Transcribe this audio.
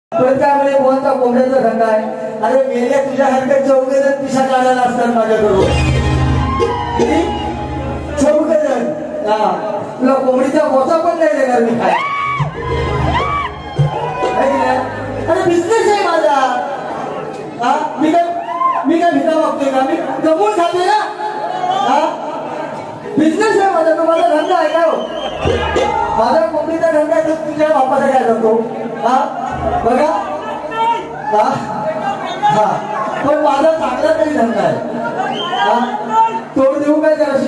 प्रत्येकाकडे कोणता कोंबड्याचा धंदा आहे. अरे मेल्या तुझ्यासारखे 14 जण पिशा काढायला असतात माझ्याकडून. किती 14 जण. तुला कोंबडीचा मोचा पण नाही देणार मी काय. अरे बिझनेस आहे माझा. मी काय भिका मागतोय का. मी कमवून खातोय ना. बिझनेस आहे माझा. तो माझा धंदा आहे का. माझा कोंबडीचा धंदा आहे. तुझ्या बापाचा काय करतो. बघा. पण माझा चांगला तरी धंदा आहे. तोड देऊ काय जरा.